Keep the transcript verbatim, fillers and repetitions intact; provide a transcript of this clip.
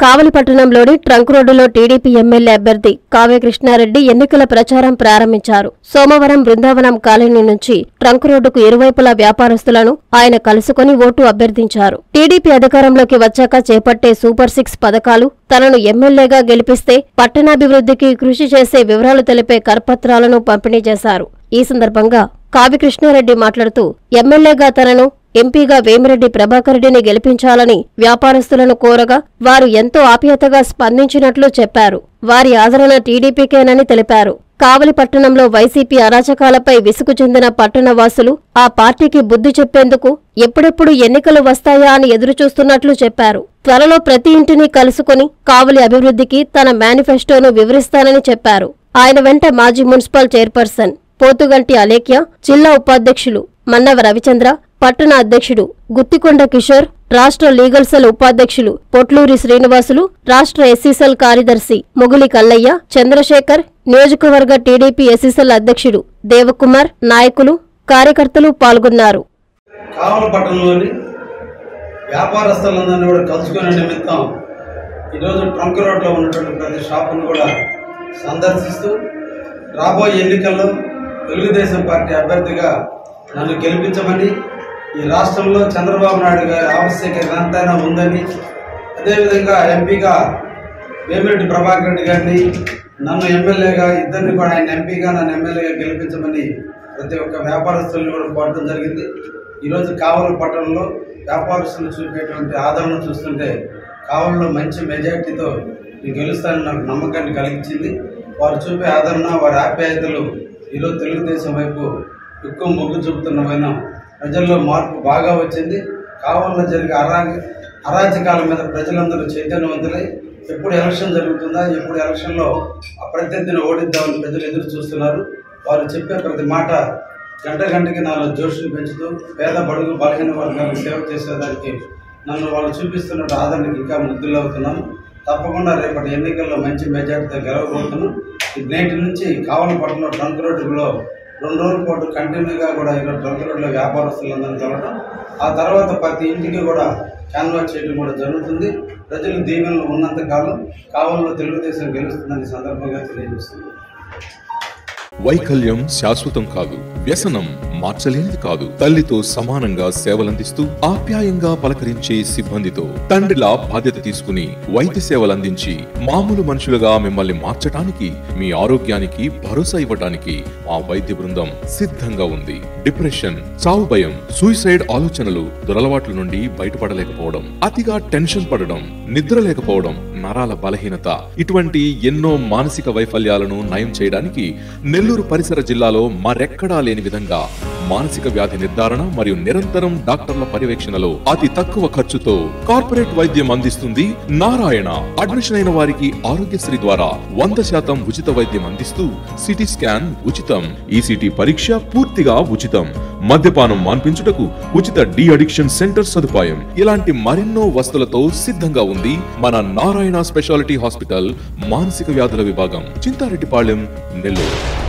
కావలి పట్టణంలోని ట్రంక్ రోడ్డులో TDP MLA అభ్యర్థి కావ్య కృష్ణారెడ్డి ఎన్నికల ప్రచారం ప్రారంభించారు. సోమవారం బృందావనం కాలనీ నుంచి ట్రంక్ రోడ్డుకు ఇరువైపులా వ్యాపారస్తులను ఆయన కలుసుకుని ఓటు అభ్యర్థించారు. టీడీపీ అధికారంలోకి వచ్చాక చేపట్టే సూపర్ సిక్స్ పథకాలు, తనను ఎమ్మెల్యేగా గెలిపిస్తే పట్టణాభివృద్ధికి కృషి చేసే వివరాలు తెలిపే కరపత్రాలను పంపిణీ చేశారు. ఈ సందర్భంగా కావ్య కృష్ణారెడ్డి మాట్లాడుతూ ఎమ్మెల్యేగా తనను, ఎంపీగా వేమిరెడ్డి ప్రభాకర్ రెడ్డిని గెలిపించాలని వ్యాపారస్తులను కోరగా వారు ఎంతో ఆప్యాయతగా స్పందించినట్లు చెప్పారు. వారి ఆదరణ టీడీపీకేనని తెలిపారు. కావలి పట్టణంలో వైసీపీ అరాచకాలపై విసుగు చెందిన పట్టణవాసులు ఆ పార్టీకి బుద్ధి చెప్పేందుకు ఎప్పుడెప్పుడు ఎన్నికలు వస్తాయా అని ఎదురుచూస్తున్నట్లు చెప్పారు. త్వరలో ప్రతి ఇంటిని కలుసుకుని కావలి అభివృద్ధికి తన మేనిఫెస్టోను వివరిస్తానని చెప్పారు. ఆయన వెంట మాజీ మున్సిపల్ చైర్పర్సన్ పోతుగంటి అలేఖ్య, జిల్లా ఉపాధ్యక్షులు మన్నవ రవిచంద్ర, పట్టణ అధ్యక్షుడు గుత్తికొండ కిషోర్, రాష్ట్ర లీగల్ సెల్ ఉపాధ్యక్షులు పొట్లూరి శ్రీనివాసులు, రాష్ట్ర ఎస్సీసెల్ కార్యదర్శి ముగులి కల్లయ్య, చంద్రశేఖర్, నియోజకవర్గ టీడీపీ ఎస్సీసెల్ అధ్యక్షుడు దేవకుమార్, నాయకులు, కార్యకర్తలు పాల్గొన్నారు. కావలి పట్టణంలోని వ్యాపారస్తులందరినీ కూడా కలుసుకునే నిమిత్తం ఈరోజు ట్రంక్ రోడ్లో ఉన్నటువంటి ప్రతి షాపును కూడా సందర్శిస్తూ రాబోయే ఎన్నికల్లో తెలుగుదేశం పార్టీ అభ్యర్థిగా నన్ను గెలిపించమని, ఈ రాష్ట్రంలో చంద్రబాబు నాయుడు గారి ఆవశ్యకత ఎంతైనా ఉందని, అదేవిధంగా ఎంపీగా వేమిరెడ్డి ప్రభాకర్ రెడ్డి గారిని, నన్ను ఎమ్మెల్యేగా ఇద్దరిని కూడా ఆయన ఎంపీగా నన్ను ఎమ్మెల్యేగా గెలిపించమని ప్రతి ఒక్క వ్యాపారస్తులను కూడా కోరడం జరిగింది. ఈరోజు కావలి పట్టణంలో వ్యాపారస్తులు చూపేటువంటి ఆదరణ చూస్తుంటే కావలిలో మంచి మెజార్టీతో నేను గెలుస్తానని నాకు నమ్మకాన్ని కలిగించింది. వారు చూపే ఆదరణ, వారి ఆప్యాయతలు ఈరోజు తెలుగుదేశం వైపు ఎక్కువ మొగ్గు చూపుతున్నమైన ప్రజల్లో మార్పు బాగా వచ్చింది. కావలిలో జరిగే అరా అరాచకాల మీద ప్రజలందరూ చైతన్యవంతులై ఎప్పుడు ఎలక్షన్ జరుగుతుందా, ఎప్పుడు ఎలక్షన్లో ప్రత్యర్థిని ఓడిద్దామని ప్రజలు ఎదురు చూస్తున్నారు. వారు చెప్పే ప్రతి మాట గంట గంటకి నాలో జోషులు పెంచుతూ పేద బడుగు బలహీన వర్గాలకు సేవ చేసేదానికి నన్ను వాళ్ళు చూపిస్తున్న ఆదరణకి ఇంకా ముగ్ధులవుతున్నాను. తప్పకుండా రేపటి ఎన్నికల్లో మంచి మెజార్టీతో గెలవబోతున్నాను. నేటి నుంచి కావలి పట్టణంలో ట్రంక్ రోడ్డులో రెండు రోజుల పాటు కంటిన్యూగా కూడా ఈరోజు ట్రంక్ రోడ్లో వ్యాపారస్తులందరినీ కలవడం, ఆ తర్వాత ప్రతి ఇంటికి కూడా క్యాన్వాస్ చేయడం కూడా జరుగుతుంది. ప్రజలు దీవెనలు ఉన్నంతకాలం కావలిలో తెలుగుదేశం గెలుస్తుందని సందర్భంగా తెలియజేస్తుంది. వైకల్యం శాశ్వతం కాదు, వ్యసనం మార్చలేనిది కాదు. తల్లితో సమానంగా సేవలందిస్తూ ఆప్యాయంగా పలకరించే సిబ్బందితో తండ్రిలా బాధ్యత తీసుకుని వైద్య సేవలందించి మామూలు మనుషులుగా మిమ్మల్ని మార్చడానికి, మీ ఆరోగ్యానికి భరోసా ఇవ్వడానికి మా వైద్య బృందం సిద్ధంగా ఉంది. డిప్రెషన్, చావు భయం, సూసైడ్ ఆలోచనలు, దురలవాట్ల నుండి బయటపడలేకపోవడం, అతిగా టెన్షన్ పడడం, నిద్ర లేకపోవడం, నరాల బలహీనత, ఇటువంటి ఎన్నో మానసిక వైఫల్యాలను నయం చేయడానికి నెల్లూరు పరిసర జిల్లాలో మరెక్కడా లేని విధంగా మానసిక వ్యాధి నిర్ధారణ మరియు నిరంతరం డాక్టర్ల పర్యవేక్షణలో అతి తక్కువ ఖర్చుతో కార్పొరేట్ వైద్యం అందిస్తుంది నారాయణ. అడ్మిషన్ అయిన వారికి ఆరోగ్యశ్రీ ద్వారా వంద శాతం ఉచిత వైద్యం అందిస్తూ సిటీ స్కాన్ ఉచితం, ఈసీటీ పరీక్ష పూర్తిగా ఉచితం, మద్యపానం మాన్పించుటకు ఉచిత డి అడిక్షన్ సెంటర్ సదుపాయం, ఇలాంటి మరెన్నో వస్తువులతో సిద్ధంగా ఉంది మన నారాయణ స్పెషాలిటీ హాస్పిటల్ మానసిక వ్యాధుల విభాగం, చింతారెడ్డిపాళెం, నెల్లూరు.